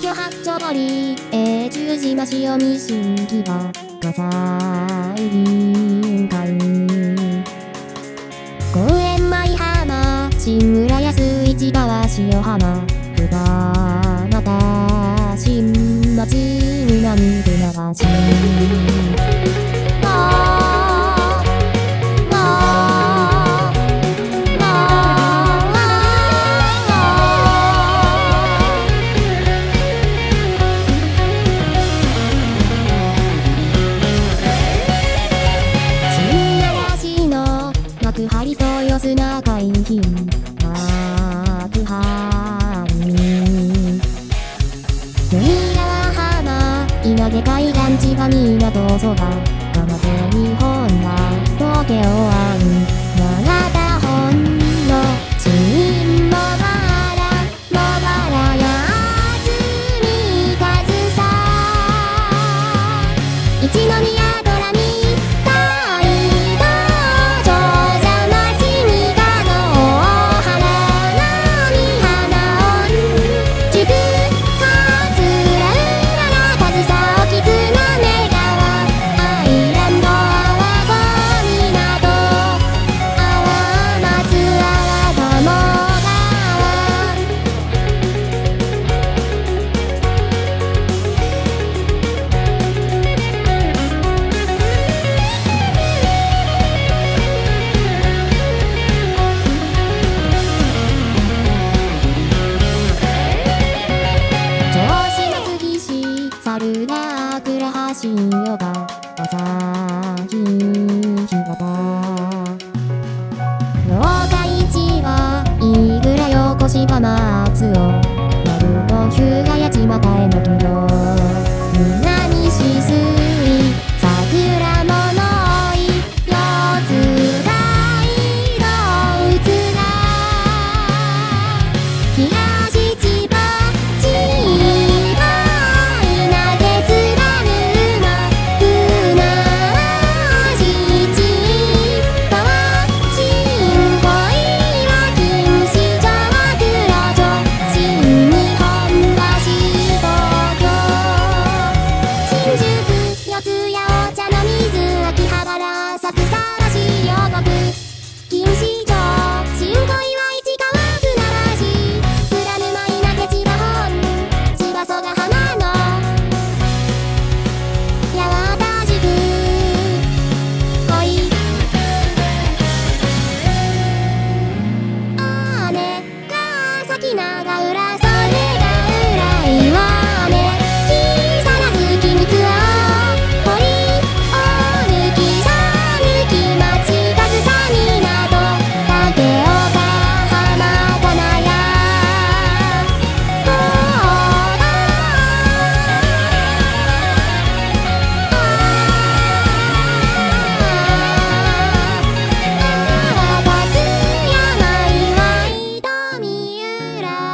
巨八丁堀永住島潮見新木場火災臨海公園舞浜新浦安市川塩浜久保また新町南船橋幕張と四砂海浜幕張隅川浜稲毛海岸千葉港そば蒲手日本が東京湾長田本の新茂原安住上総一宮猿ヶ倉橋ヨガ朝日干潟八日市は飯倉横芝松尾鳴門日ヶ谷千又への木戸南止水桜物井四つ街道宇津が東千葉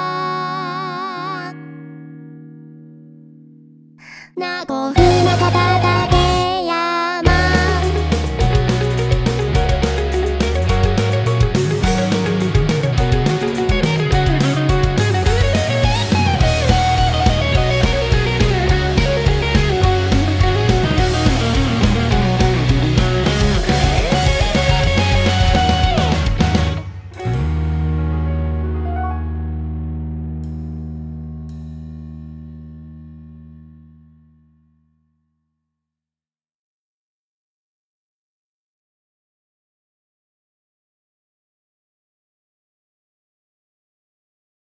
名古船方